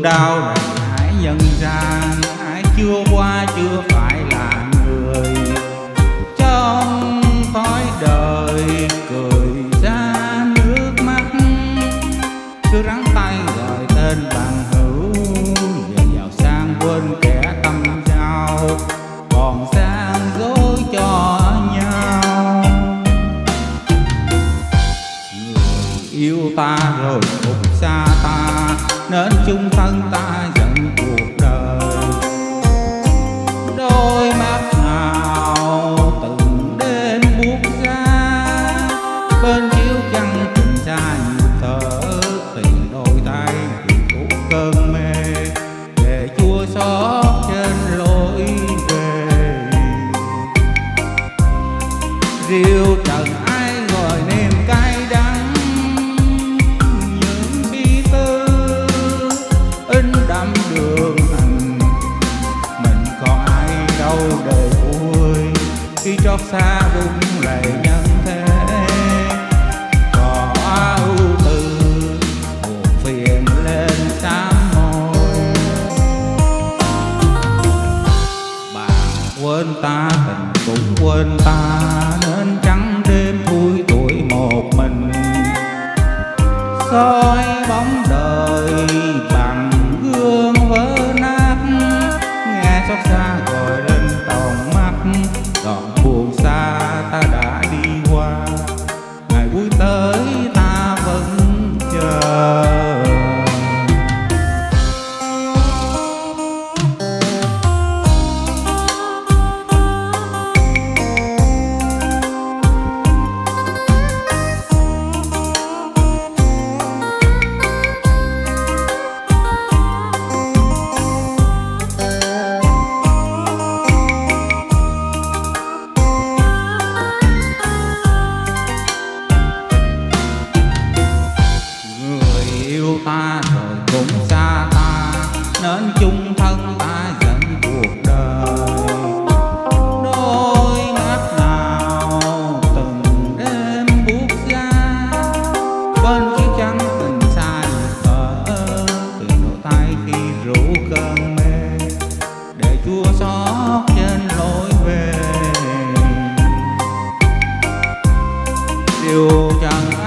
đau này hãy nhận ra, ai chưa qua chưa phải là người. Trong khói đời cười ra nước mắt, cứ rắn tay gọi tên bằng hữu, giờ giàu sang quên kẻ tâm giao, còn gian dối cho nhau. Người yêu ta rồi cũng xa ta, nên chung thân ta giận cuộc đời. Đôi mắt nào từng đêm buốt ra, bên chiếu chăn tình xa nhiều thở, tìm đôi tay tìm thuốc cơn mê, để chua xót trên lối về. Rượu trần ai gọi niềm cay đắng, những bi tư in đậm đường hành. Mình còn ai đâu để vui, khi trót xa rung lệ nhân thế. Có ưu tư buồn phiền lên sám hối, bạn quên ta tình cũng quên ta, nên trắng đêm thui tuổi một mình. Soi bóng đời bằng gương vỡ nát, nghe xót xa gọi lên tòng mắt. Đoạn buồn xa ta đã đi qua, ngày vui tới ta vẫn chờ. Ta rồi cũng xa ta, nên chung thân ta giận cuộc đời. Đôi mắt nào từng đêm buốt ra, bên chiếu trắng tình xa nhịp thở, từ đôi tay khi rủ cơn mê, để chua xót trên lối về. Điều chẳng